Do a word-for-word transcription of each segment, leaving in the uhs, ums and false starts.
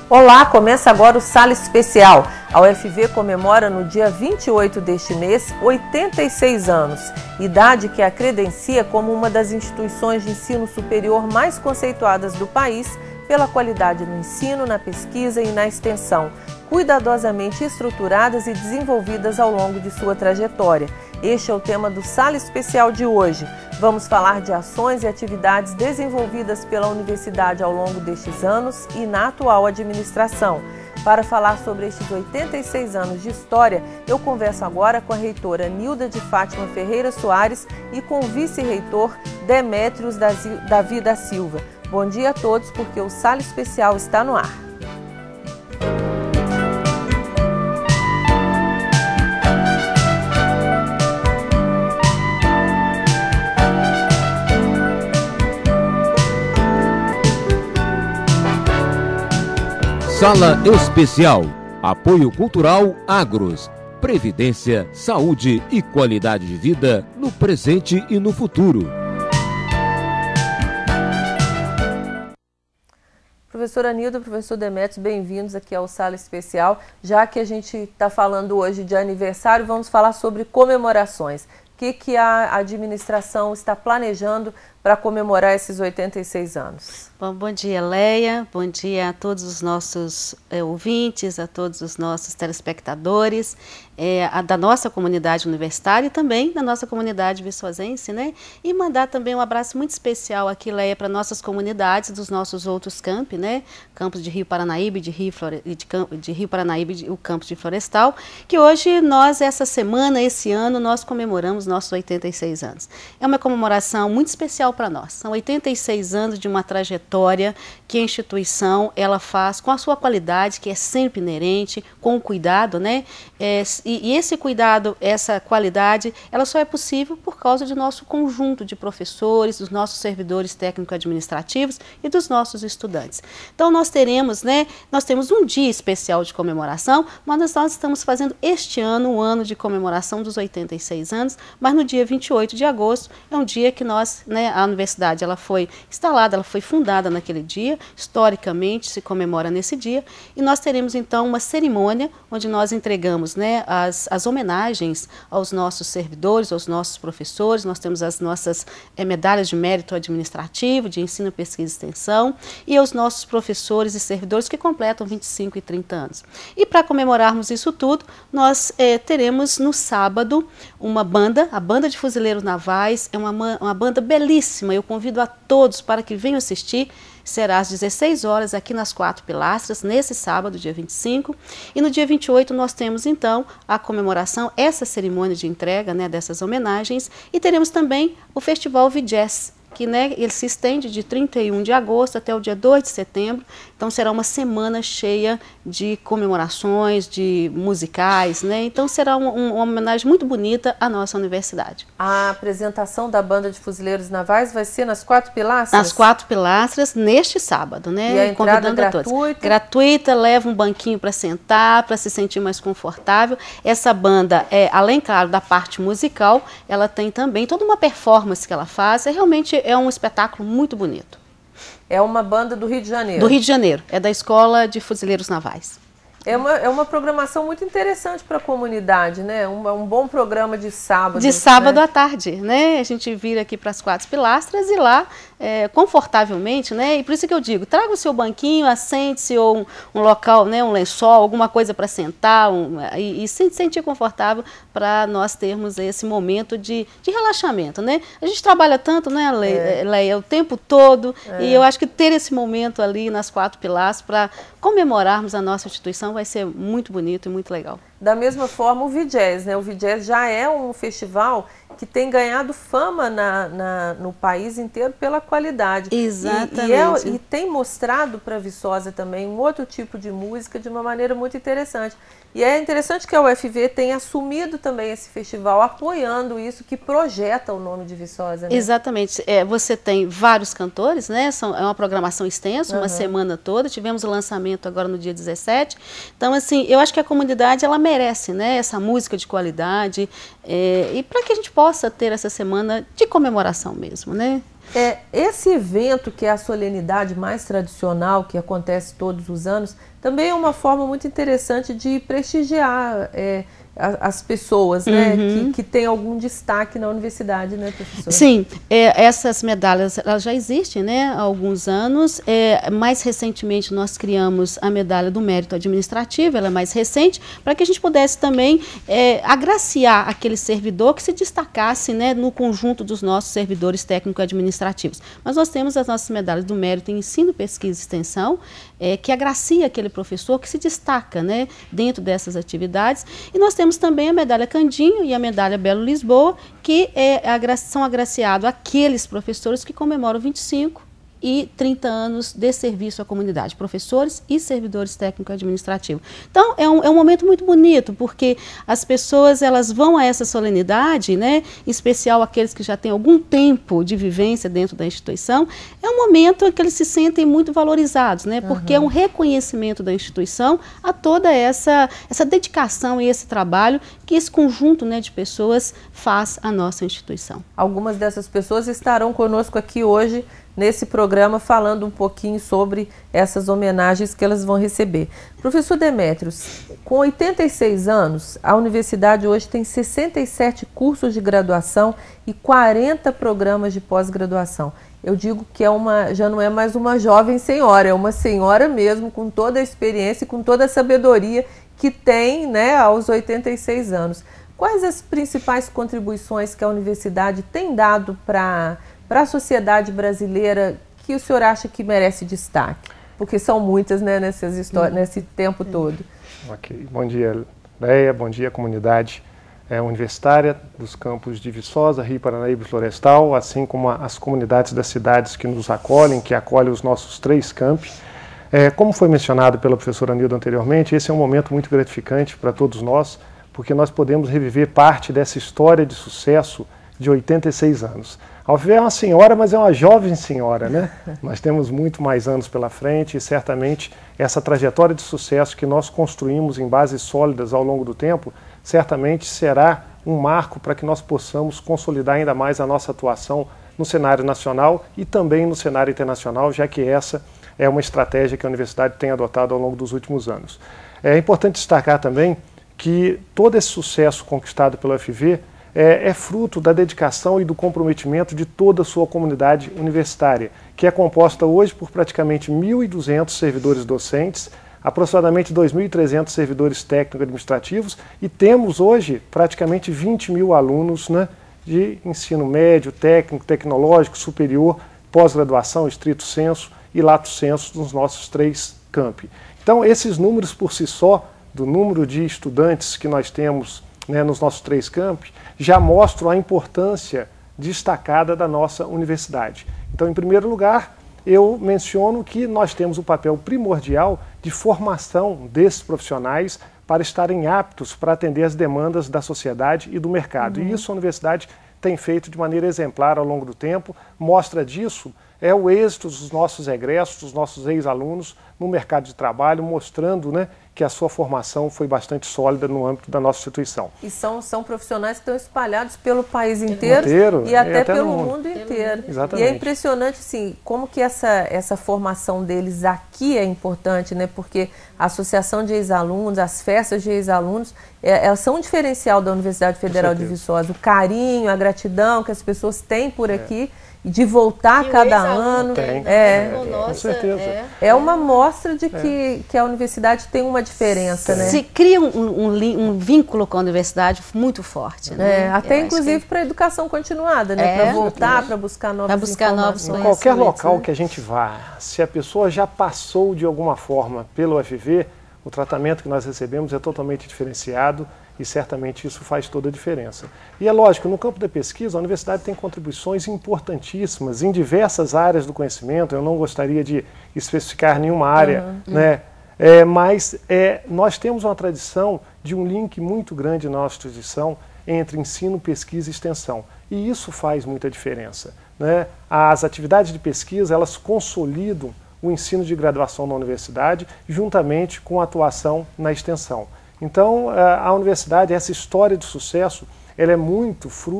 Olá, começa agora o Sala Especial. A U F V comemora no dia vinte e oito deste mês oitenta e seis anos, idade que a credencia como uma das instituições de ensino superior mais conceituadas do país pela qualidade no ensino, na pesquisa e na extensão, cuidadosamente estruturadas e desenvolvidas ao longo de sua trajetória. Este é o tema do Sala Especial de hoje. Vamos falar de ações e atividades desenvolvidas pela universidade ao longo destes anos e na atual administração. Para falar sobre estes oitenta e seis anos de história, eu converso agora com a reitora Nilda de Fátima Ferreira Soares e com o vice-reitor Demétrios Davi da Silva. Bom dia a todos, porque o Sala Especial está no ar. Sala Especial. Apoio Cultural Agros. Previdência, saúde e qualidade de vida no presente e no futuro. Professora Nilda, professor Demétrios, bem-vindos aqui ao Sala Especial. Já que a gente está falando hoje de aniversário, vamos falar sobre comemorações. O que, que a administração está planejando para comemorar esses oitenta e seis anos? Bom, bom dia, Leia. Bom dia a todos os nossos é, ouvintes, a todos os nossos telespectadores, é, a, da nossa comunidade universitária e também da nossa comunidade viçosense, né? E mandar também um abraço muito especial aqui, Leia, para nossas comunidades dos nossos outros campi, né? Campos de Rio Paranaíba, de Rio, Flore... de, Camp... de Rio Paranaíba e o campus de Florestal, que hoje nós, essa semana, esse ano, nós comemoramos nossos oitenta e seis anos. É uma comemoração muito especial para nós. São oitenta e seis anos de uma trajetória que a instituição ela faz com a sua qualidade, que é sempre inerente, com o cuidado, né? É, e, e esse cuidado, essa qualidade, ela só é possível por causa do nosso conjunto de professores, dos nossos servidores técnico-administrativos e dos nossos estudantes. Então nós teremos, né? Nós temos um dia especial de comemoração, mas nós estamos fazendo este ano o ano de comemoração dos oitenta e seis anos, mas no dia vinte e oito de agosto é um dia que nós, né? A universidade ela foi instalada, ela foi fundada naquele dia, historicamente se comemora nesse dia, e nós teremos então uma cerimônia onde nós entregamos, né, as, as homenagens aos nossos servidores, aos nossos professores. Nós temos as nossas é, medalhas de mérito administrativo, de ensino, pesquisa e extensão, e aos nossos professores e servidores que completam vinte e cinco e trinta anos. E para comemorarmos isso tudo, nós é, teremos no sábado uma banda, a Banda de Fuzileiros Navais, é uma, uma banda belíssima. Eu convido a todos para que venham assistir. Será às dezesseis horas aqui nas Quatro Pilastras, nesse sábado, dia vinte e cinco. E no dia vinte e oito nós temos então a comemoração, essa cerimônia de entrega, né, dessas homenagens. E teremos também o Festival Vigés, que, né, ele se estende de trinta e um de agosto até o dia dois de setembro. Então será uma semana cheia de comemorações, de musicais, né? Então será um, um, uma homenagem muito bonita à nossa universidade. A apresentação da Banda de Fuzileiros Navais vai ser nas Quatro Pilastras? Nas Quatro Pilastras, neste sábado, né? E a entrada gratuita? Gratuita, leva um banquinho para sentar, para se sentir mais confortável. Essa banda, é, além, claro, da parte musical, ela tem também toda uma performance que ela faz. É realmente é um espetáculo muito bonito. É uma banda do Rio de Janeiro? Do Rio de Janeiro, é da Escola de Fuzileiros Navais. É uma, é uma programação muito interessante para a comunidade, né? Um, um bom programa de sábado. De sábado, né? à tarde, né? A gente vira aqui para as Quatro Pilastras e lá, é, confortavelmente, né? E por isso que eu digo, traga o seu banquinho, assente-se ou um, um local, né? Um lençol, alguma coisa para sentar um, e, e se sentir confortável para nós termos esse momento de, de relaxamento, né? A gente trabalha tanto, né, Leia, é. o tempo todo, é. E eu acho que ter esse momento ali nas Quatro Pilastras para comemorarmos a nossa instituição vai ser muito bonito e muito legal. Da mesma forma o Vigés, né? O Vigés já é um festival que tem ganhado fama na, na, no país inteiro pela qualidade. Exatamente. E, e, é, e tem mostrado para a Viçosa também um outro tipo de música de uma maneira muito interessante. E é interessante que a U F V tenha assumido também esse festival, apoiando isso, que projeta o nome de Viçosa, né? Exatamente. É, você tem vários cantores, né? São, é uma programação extensa, uma uhum. semana toda. Tivemos o lançamento agora no dia dezessete. Então, assim, eu acho que a comunidade, ela merece, né, essa música de qualidade, é, e para que a gente possa ter essa semana de comemoração mesmo, né? É, esse evento, que é a solenidade mais tradicional, que acontece todos os anos, também é uma forma muito interessante de prestigiar é, as pessoas, né, uhum. que, que têm algum destaque na universidade, né, professora? Sim, é, essas medalhas elas já existem, né, há alguns anos. É, mais recentemente nós criamos a medalha do mérito administrativo, ela é mais recente, para que a gente pudesse também é, agraciar aquele servidor que se destacasse, né, no conjunto dos nossos servidores técnico-administrativos. Mas nós temos as nossas medalhas do mérito em ensino, pesquisa e extensão, é, que agracia aquele professor que se destaca, né, dentro dessas atividades. E nós temos também a medalha Candinho e a medalha Belo Lisboa, que é, agra são agraciados aqueles professores que comemoram vinte e cinco e trinta anos de serviço à comunidade, professores e servidores técnico-administrativos. Então, é um, é um momento muito bonito, porque as pessoas elas vão a essa solenidade, né, em especial aqueles que já têm algum tempo de vivência dentro da instituição, é um momento em que eles se sentem muito valorizados, né, porque uhum. é um reconhecimento da instituição a toda essa, essa dedicação e esse trabalho que esse conjunto, né, de pessoas faz à nossa instituição. Algumas dessas pessoas estarão conosco aqui hoje, nesse programa, falando um pouquinho sobre essas homenagens que elas vão receber. Professor Demétrios, com oitenta e seis anos, a universidade hoje tem sessenta e sete cursos de graduação e quarenta programas de pós-graduação. Eu digo que é uma, já não é mais uma jovem senhora, é uma senhora mesmo, com toda a experiência e com toda a sabedoria que tem, né, aos oitenta e seis anos. Quais as principais contribuições que a universidade tem dado para para a sociedade brasileira que o senhor acha que merece destaque? Porque são muitas, né, nessas histórias, uhum. nesse tempo todo. Ok. Bom dia, Leia. Bom dia, comunidade é, universitária dos campos de Viçosa, Rio Paranaíba e Florestal, assim como as comunidades das cidades que nos acolhem, que acolhem os nossos três campi. É, como foi mencionado pela professora Nilda anteriormente, esse é um momento muito gratificante para todos nós, porque nós podemos reviver parte dessa história de sucesso de oitenta e seis anos. A U F V é uma senhora, mas é uma jovem senhora, né? Nós temos muito mais anos pela frente e certamente essa trajetória de sucesso que nós construímos em bases sólidas ao longo do tempo, certamente será um marco para que nós possamos consolidar ainda mais a nossa atuação no cenário nacional e também no cenário internacional, já que essa é uma estratégia que a universidade tem adotado ao longo dos últimos anos. É importante destacar também que todo esse sucesso conquistado pela U F V É, é fruto da dedicação e do comprometimento de toda a sua comunidade universitária, que é composta hoje por praticamente mil e duzentos servidores docentes, aproximadamente dois mil e trezentos servidores técnico-administrativos e temos hoje praticamente vinte mil alunos, né, de ensino médio, técnico, tecnológico, superior, pós-graduação, estrito sensu e lato sensu nos nossos três campi. Então, esses números por si só, do número de estudantes que nós temos, né, nos nossos três campi, já mostram a importância destacada da nossa universidade. Então, em primeiro lugar, eu menciono que nós temos o papel primordial de formação desses profissionais para estarem aptos para atender as demandas da sociedade e do mercado. Uhum. E isso a universidade tem feito de maneira exemplar ao longo do tempo. Mostra disso é o êxito dos nossos egressos, dos nossos ex-alunos no mercado de trabalho, mostrando, né, que a sua formação foi bastante sólida no âmbito da nossa instituição. E são, são profissionais que estão espalhados pelo país inteiro, inteiro e até, e até pelo mundo. mundo inteiro. Exatamente. E é impressionante, assim, como que essa, essa formação deles aqui é importante, né? Porque a associação de ex-alunos, as festas de ex-alunos, é, elas são um diferencial da Universidade Federal de Viçosa. O carinho, a gratidão que as pessoas têm por aqui, é. de voltar a cada ano. Tem, é, é, com certeza. É, é uma mostra de que, é. que a universidade tem uma diferença. Se, né? se cria um, um, um vínculo com a universidade muito forte. Né? É, até Eu inclusive que... para a educação continuada, né? É, para voltar, para buscar novas pra buscar informações. Novos em qualquer local, né? que a gente vá, se a pessoa já passou de alguma forma pelo U F V, o tratamento que nós recebemos é totalmente diferenciado e certamente isso faz toda a diferença. E é lógico, no campo da pesquisa, a universidade tem contribuições importantíssimas em diversas áreas do conhecimento. Eu não gostaria de especificar nenhuma área, uhum. né? É, mas é, nós temos uma tradição de um link muito grande na nossa instituição entre ensino, pesquisa e extensão. E isso faz muita diferença, né? As atividades de pesquisa, elas consolidam o ensino de graduação na universidade, juntamente com a atuação na extensão. Então, a universidade, essa história de sucesso, ela é muito fruto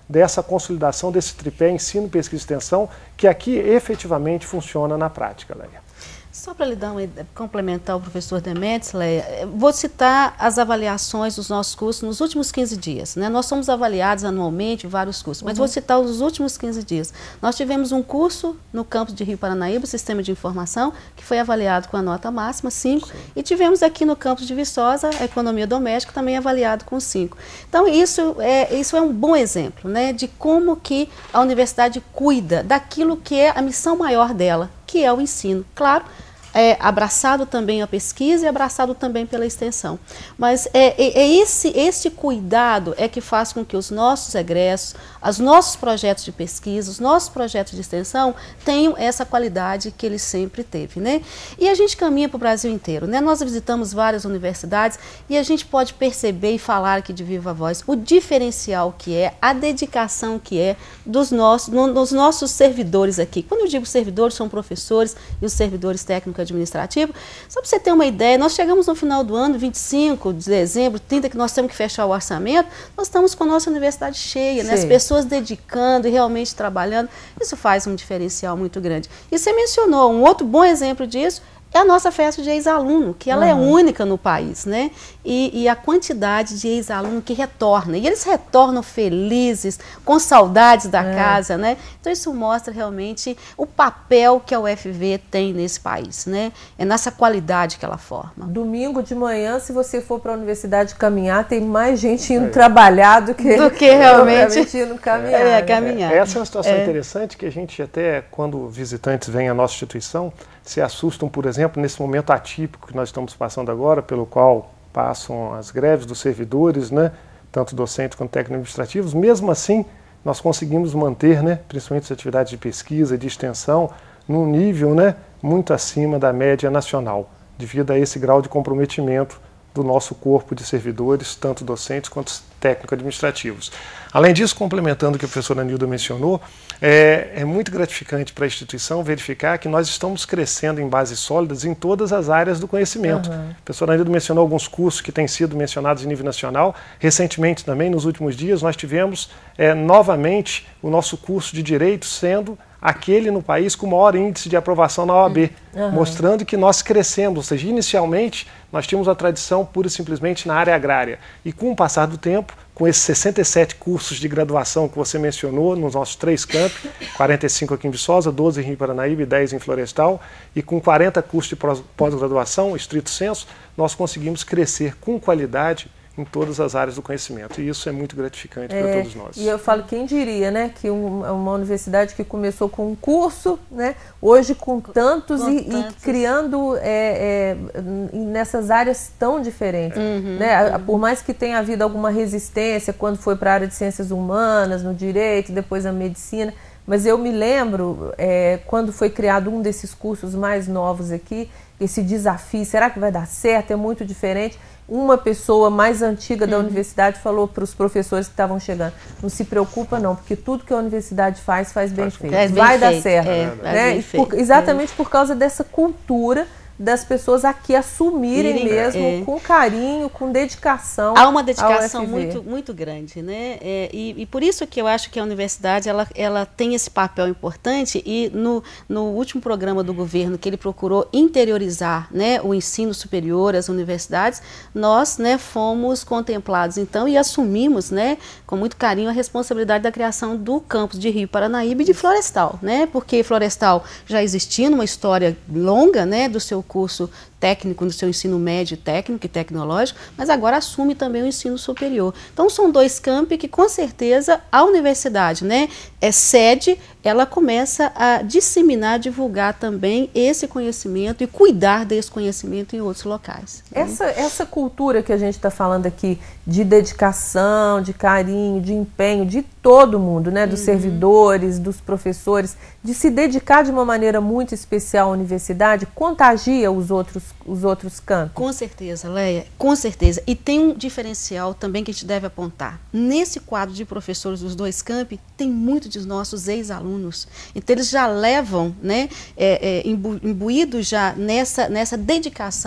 dessa consolidação desse tripé ensino, pesquisa e extensão, que aqui efetivamente funciona na prática, Leia. Só para lhe dar uma, complementar o professor Demetrios, Leia, vou citar as avaliações dos nossos cursos nos últimos quinze dias. Né? Nós somos avaliados anualmente em vários cursos, mas uhum. vou citar os últimos quinze dias. Nós tivemos um curso no campus de Rio Paranaíba, Sistema de Informação, que foi avaliado com a nota máxima, cinco, Sim. e tivemos aqui no campus de Viçosa, a Economia Doméstica, também avaliado com cinco. Então, isso é, isso é um bom exemplo, né, de como que a universidade cuida daquilo que é a missão maior dela, que é o ensino. Claro, é, abraçado também a pesquisa e abraçado também pela extensão. Mas é, é, é esse, esse cuidado é que faz com que os nossos egressos, os nossos projetos de pesquisa, os nossos projetos de extensão tenham essa qualidade que ele sempre teve, né? E a gente caminha para o Brasil inteiro, né? Nós visitamos várias universidades e a gente pode perceber e falar aqui de viva voz o diferencial que é, a dedicação que é dos nossos, no, dos nossos servidores aqui. Quando eu digo servidores, são professores e os servidores técnicos administrativos. Só para você ter uma ideia, nós chegamos no final do ano, vinte e cinco de dezembro, trinta, que nós temos que fechar o orçamento, nós estamos com a nossa universidade cheia, né? As pessoas dedicando e realmente trabalhando. Isso faz um diferencial muito grande. E você mencionou, um outro bom exemplo disso é a nossa festa de ex-aluno, que ela uhum. é única no país, né? E, e a quantidade de ex-aluno que retorna. E eles retornam felizes, com saudades da é. casa, né? Então isso mostra realmente o papel que a U F V tem nesse país, né? É nessa qualidade que ela forma. Domingo de manhã, se você for para a universidade caminhar, tem mais gente indo é. trabalhar do que, do que realmente indo caminhar. É, caminhar. É, essa é uma situação é. interessante que a gente até, quando visitantes vêm à nossa instituição, se assustam, por exemplo, nesse momento atípico que nós estamos passando agora, pelo qual passam as greves dos servidores, né, tanto docentes quanto técnico-administrativos. Mesmo assim, nós conseguimos manter, né, principalmente as atividades de pesquisa e de extensão, num nível, né, muito acima da média nacional, devido a esse grau de comprometimento do nosso corpo de servidores, tanto docentes quanto técnico-administrativos. Além disso, complementando o que a professora Nilda mencionou, é, é muito gratificante para a instituição verificar que nós estamos crescendo em bases sólidas em todas as áreas do conhecimento. Uhum. A professora Nilda mencionou alguns cursos que têm sido mencionados em nível nacional. Recentemente também, nos últimos dias, nós tivemos é, novamente o nosso curso de Direito sendo aquele no país com o maior índice de aprovação na O A B, uhum. mostrando que nós crescemos, ou seja, inicialmente nós tínhamos uma tradição pura e simplesmente na área agrária, e com o passar do tempo, com esses sessenta e sete cursos de graduação que você mencionou nos nossos três campi, quarenta e cinco aqui em Viçosa, doze em Rio Paranaíba e dez em Florestal, e com quarenta cursos de pós-graduação, estrito senso, nós conseguimos crescer com qualidade em todas as áreas do conhecimento. E isso é muito gratificante é, para todos nós. E eu falo, quem diria, né, que um, uma universidade que começou com um curso, né, hoje com tantos, com e, tantos. e criando é, é, nessas áreas tão diferentes. Uhum, né? Uhum. Por mais que tenha havido alguma resistência quando foi para a área de ciências humanas, no direito, depois a medicina, mas eu me lembro, é, quando foi criado um desses cursos mais novos aqui, esse desafio, será que vai dar certo? É muito diferente. Uma pessoa mais antiga da uhum. universidade falou para os professores que estavam chegando, não se preocupa não, porque tudo que a universidade faz, faz bem faz feito. Faz bem vai feito. dar certo. É, né? bem por, exatamente é. por causa dessa cultura das pessoas aqui assumirem Irem, mesmo, é. com carinho, com dedicação. Há uma dedicação muito, muito grande, né? É, e, e por isso que eu acho que a universidade ela, ela tem esse papel importante, e no, no último programa do governo, que ele procurou interiorizar, né, o ensino superior, as universidades, nós, né, fomos contemplados então e assumimos, né, com muito carinho a responsabilidade da criação do campus de Rio Paranaíba e de Florestal, né? Porque Florestal já existia numa história longa, né, do seu curso técnico, no seu ensino médio técnico e tecnológico, mas agora assume também o ensino superior. Então são dois campi que com certeza a universidade, né, é sede, ela começa a disseminar, divulgar também esse conhecimento e cuidar desse conhecimento em outros locais. Né? Essa, essa cultura que a gente está falando aqui de dedicação, de carinho, de empenho, de todo mundo, né, dos uhum. servidores, dos professores, de se dedicar de uma maneira muito especial à universidade, contagia os outros, os outros campos? Com certeza, Leia, com certeza. E tem um diferencial também que a gente deve apontar. Nesse quadro de professores dos dois campi, tem muitos de nossos ex-alunos. Então eles já levam, né, é, é, imbu, imbuídos já nessa, nessa dedicação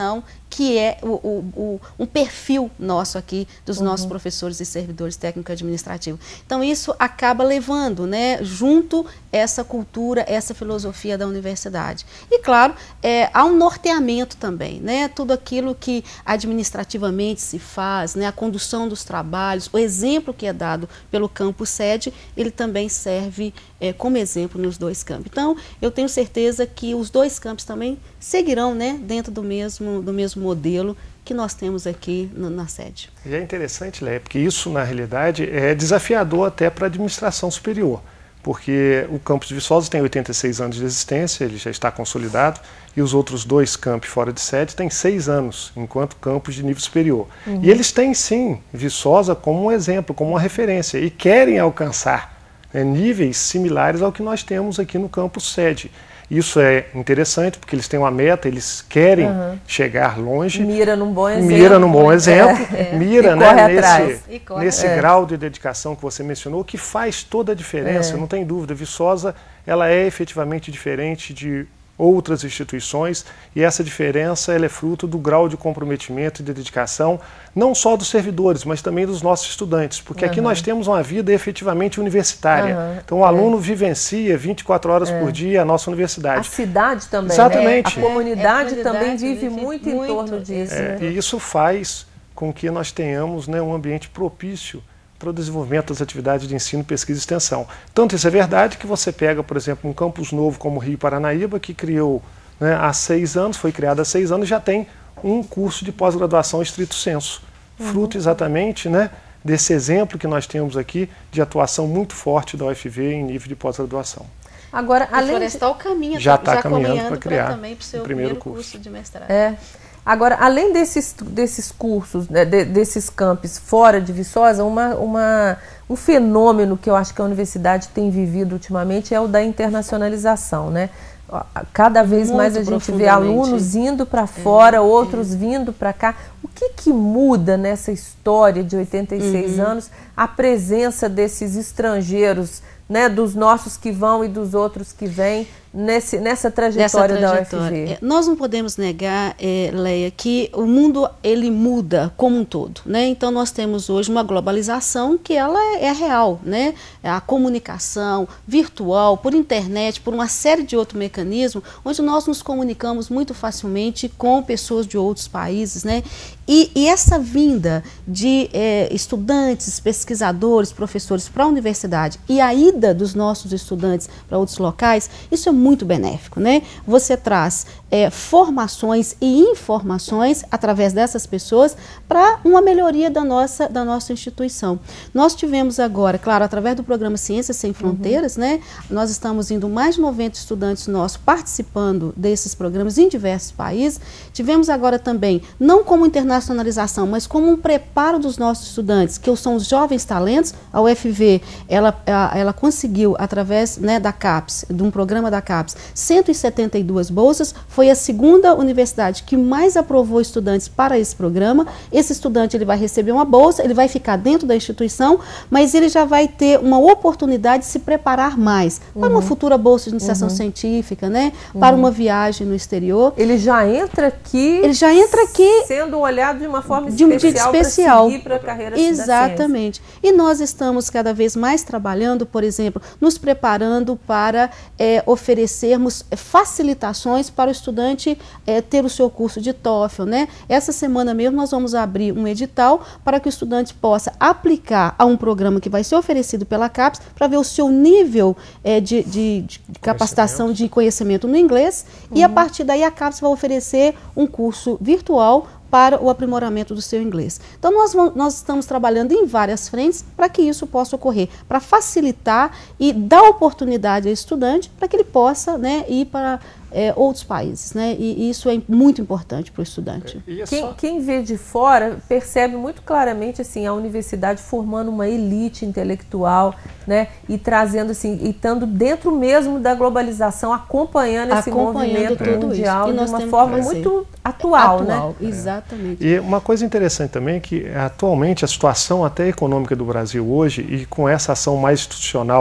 que é o, o, o, um perfil nosso aqui, dos uhum. nossos professores e servidores técnico-administrativos. Então, isso acaba levando, né, junto essa cultura, essa filosofia da universidade. E, claro, é, há um norteamento também, né, tudo aquilo que administrativamente se faz, né, a condução dos trabalhos, o exemplo que é dado pelo campus sede, ele também serve é, como exemplo nos dois campos. Então, eu tenho certeza que os dois campos também seguirão, né, dentro do mesmo, do mesmo modelo que nós temos aqui na, na sede. E é interessante, Léia, porque isso, na realidade, é desafiador até para a administração superior, porque o campus de Viçosa tem oitenta e seis anos de existência, ele já está consolidado, e os outros dois campos fora de sede têm seis anos, enquanto campus de nível superior. Uhum. E eles têm, sim, Viçosa como um exemplo, como uma referência, e querem alcançar, né, níveis similares ao que nós temos aqui no campus sede. Isso é interessante, porque eles têm uma meta, eles querem uhum. chegar longe. Mira num bom exemplo. Mira num bom exemplo. É, é. Mira, e né, corre nesse, atrás. nesse é. grau de dedicação que você mencionou, que faz toda a diferença, é. não tem dúvida. Viçosa, ela é efetivamente diferente de outras instituições, e essa diferença ela é fruto do grau de comprometimento e de dedicação, não só dos servidores, mas também dos nossos estudantes, porque uhum. aqui nós temos uma vida efetivamente universitária. Uhum. Então o aluno é. vivencia vinte e quatro horas é. por dia a nossa universidade. A cidade também, Exatamente. Né? A comunidade, é, a também comunidade vive muito, muito em torno disso. É, né? E isso faz com que nós tenhamos, né, um ambiente propício para o desenvolvimento das atividades de ensino, pesquisa e extensão. Tanto isso é verdade que você pega, por exemplo, um campus novo como o Rio Paranaíba, que criou, né, há seis anos, foi criado há seis anos, já tem um curso de pós-graduação estrito sensu, uhum. fruto exatamente, né, desse exemplo que nós temos aqui de atuação muito forte da U F V em nível de pós-graduação. Agora, além o Florestal de... caminha, já está já caminhando para criar também para o seu primeiro primeiro curso. curso de mestrado. É. Agora, além desses, desses cursos, né, de, desses campos fora de Viçosa, uma, uma, um fenômeno que eu acho que a universidade tem vivido ultimamente é o da internacionalização, né? Cada vez Muito mais a gente vê alunos indo para fora, é, outros é. vindo para cá. O que, que muda nessa história de oitenta e seis uhum. anos a presença desses estrangeiros, né, dos nossos que vão e dos outros que vêm nesse, nessa trajetória, trajetória da U F V? É, nós não podemos negar, é, Léia, que o mundo ele muda como um todo, né? Então nós temos hoje uma globalização que ela é, é real, né? A comunicação virtual, por internet, por uma série de outros mecanismos, onde nós nos comunicamos muito facilmente com pessoas de outros países, né? E, e essa vinda de é, estudantes, pesquisadores, professores para a universidade e a ida dos nossos estudantes para outros locais, isso é muito benéfico, né? Você traz é, formações e informações através dessas pessoas para uma melhoria da nossa, da nossa instituição. Nós tivemos agora, claro, através do programa Ciências Sem Fronteiras, uhum. né? Nós estamos indo mais de noventa estudantes nossos participando desses programas em diversos países. Tivemos agora também, não como internacionalização, mas como um preparo dos nossos estudantes, que são os jovens talentos. A U F V, ela, ela conseguiu, através, né, da CAPES, de um programa da CAPES, cento e setenta e duas bolsas, foi a segunda universidade que mais aprovou estudantes para esse programa. Esse estudante ele vai receber uma bolsa, ele vai ficar dentro da instituição, mas ele já vai ter uma oportunidade de se preparar mais uhum. para uma futura bolsa de iniciação uhum. científica, né? Uhum. Para uma viagem no exterior. Ele já entra aqui, ele já entra aqui sendo olhado de uma forma de, especial, de especial. para seguir para a carreira Exatamente. E nós estamos cada vez mais trabalhando, por exemplo, nos preparando para é, oferecermos facilitações para o estudante é, ter o seu curso de TOEFL, né? Essa semana mesmo nós vamos abrir um edital para que o estudante possa aplicar a um programa que vai ser oferecido pela CAPES para ver o seu nível é, de, de, de capacitação de conhecimento no inglês uhum. e a partir daí a CAPES vai oferecer um curso virtual para o aprimoramento do seu inglês. Então, nós, vamos, nós estamos trabalhando em várias frentes para que isso possa ocorrer, para facilitar e dar oportunidade ao estudante para que ele possa, né, ir para é, outros países, né? E, e isso é muito importante para o estudante. É, quem, quem vê de fora percebe muito claramente assim, a universidade formando uma elite intelectual, né, e trazendo assim, e estando dentro mesmo da globalização, acompanhando esse acompanhando movimento mundial de uma forma muito atual, atual, né? Exatamente. E uma coisa interessante também é que atualmente a situação até econômica do Brasil hoje, e com essa ação mais institucional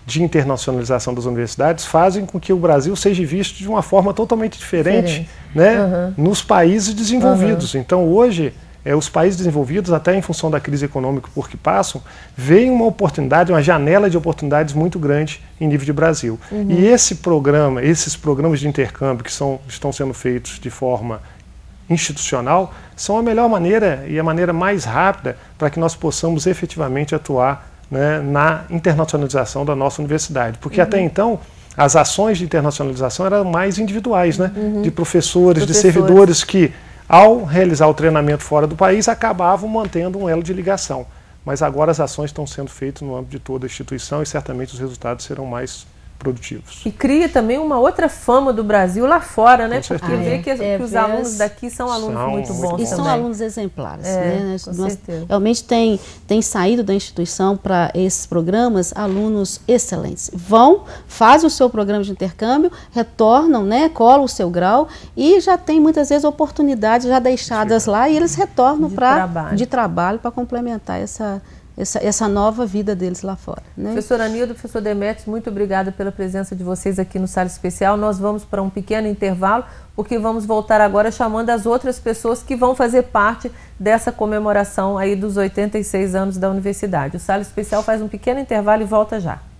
de internacionalização das universidades fazem com que o Brasil seja visto de uma forma totalmente diferente, diferente. Né, uhum. nos países desenvolvidos. Uhum. Então, hoje, é, os países desenvolvidos, até em função da crise econômica por que passam, veem uma oportunidade, uma janela de oportunidades muito grande em nível de Brasil. Uhum. E esse programa, esses programas de intercâmbio que são, estão sendo feitos de forma institucional, são a melhor maneira e a maneira mais rápida para que nós possamos efetivamente atuar, né, na internacionalização da nossa universidade. Porque uhum. até então, as ações de internacionalização eram mais individuais, né, uhum. de professores, professores, de servidores que, ao realizar o treinamento fora do país, acabavam mantendo um elo de ligação. Mas agora as ações estão sendo feitas no âmbito de toda a instituição e certamente os resultados serão mais produtivos. E cria também uma outra fama do Brasil lá fora, né? Com Porque certeza. vê que, é, que os é, alunos daqui são alunos são muito bons muito E também. são alunos exemplares. É, né? com Nós certeza. realmente tem, tem saído da instituição para esses programas alunos excelentes. Vão, fazem o seu programa de intercâmbio, retornam, né, colam o seu grau e já tem muitas vezes oportunidades já deixadas Sim. lá e eles retornam de pra, trabalho, de trabalho para complementar essa Essa, essa nova vida deles lá fora. Né? Professor Anildo, professor Demetrios, muito obrigada pela presença de vocês aqui no Sala Especial. Nós vamos para um pequeno intervalo, porque vamos voltar agora chamando as outras pessoas que vão fazer parte dessa comemoração aí dos oitenta e seis anos da universidade. O Sala Especial faz um pequeno intervalo e volta já.